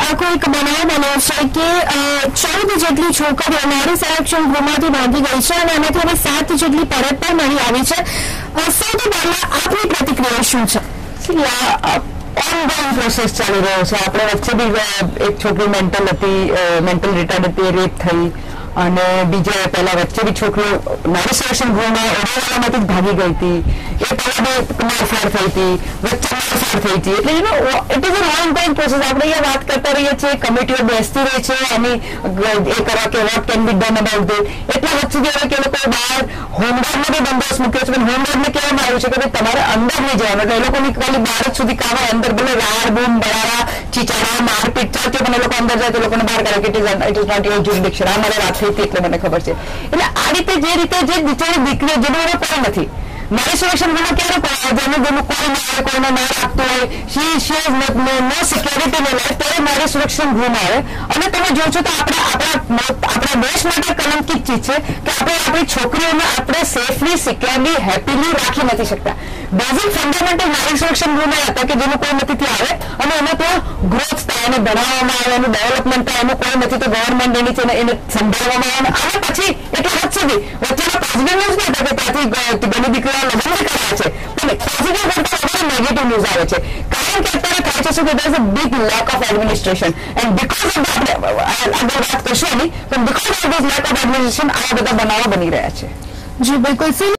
કોઈક બનાવ બન્યો છે કે 14 જેટલી છોકરીઓ નારી સંરક્ષણ ગૃહમાંથી ભાગી ગઈ છે અને એમાંથી હવે 7 જેટલી પરત પણ મળી આવી છે. સૌથી પહેલા આપની પ્રતિક્રિયા શું છે? ઓનગોઈંગ પ્રોસેસ ચાલી રહ્યો છે. આપણે વચ્ચે બી એક છોકરી મેન્ટલ રિટાર્ડ હતી, રેપ થઈ, અને બીજા પહેલા વચ્ચે બી છોકરીઓ નારી સંરક્ષણ ગૃહમાં ઓરડામાંથી જ ભાગી ગઈ હતી. એ પહેલા બી મારફાડ થઈ હતી, વચ્ચે મારફાડ થઈ હતી. એટલે it is an ongoing process. આપણે અહીંયા વાત કરતા રહીએ છીએ, કમિટીઓ બેસતી રહી છે એની એ કરવા કે what can be done about this. એટલા વચ્ચે જે કે લોકો બહાર હોમગાર્ડનો બી બંદોબસ્ત મૂક્યો છે, પણ હોમગાર્ડને કહેવામાં આવ્યું છે કે ભાઈ તમારે અંદર નહીં જવાનું. એટલે એ લોકોની ખાલી બહાર જ સુધી કામ હોય, અંદર ભલે રાડ બૂમ બળારા ચીચાડા મારપીટ ચાલતી, પણ એ લોકો અંદર જાય તો લોકોને બહાર કાઢે કે it is not your jurisdiction. આ મારે વાત થઈ હતી એટલે મને ખબર છે. એટલે આ રીતે જે બિચારી દીકરીઓ જેનું એને કોઈ નથી, નારી સંરક્ષણ ગૃહમાં ક્યારે પણ જેનું જેનું કોઈ ના કોઈને ના રાખતું હોય, નો સિક્યોરિટી ન લાઈફ, ત્યારે નારી સંરક્ષણ ગૃહમાં આવે. અને તમે જો છો તો આપણા દેશ માટે કલંકિત ચીજ છે કે આપણે આપણી છોકરીઓને આપણે સેફલી, સિક્યોરલી, હેપીલી રાખી નથી શકતા. બેઝિક ફંડામેન્ટલ નારી સંરક્ષણ ગૃહમાં હતા કે જેનું કોઈ નથી ત્યાં આવે અને એમાં તો ગ્રોથ થાય, એને બનાવવામાં આવે, એનું ડેવલપમેન્ટ થાય, એનું કોઈ નથી તો ગવર્મેન્ટ એની છે એને સંભાળવામાં આવે. અને પછી એટલા હદ સુધી વચ્ચેના પોઝિટિવ ન્યૂઝ નહીં હતા કે ત્યાંથી બની દીકરીઓ લગ્ન કર્યા છે, પણ પોઝિટિવ કરતા નેગેટિવ ન્યૂઝ આવે છે. કારણ કે અત્યારે થાય છે શું કે there is a big lack of administration, and because of that આગળ વાત કરશું એની, પણ because of this lack of administration આવા બધા બનાવો બની રહ્યા છે. જી બિલકુલ.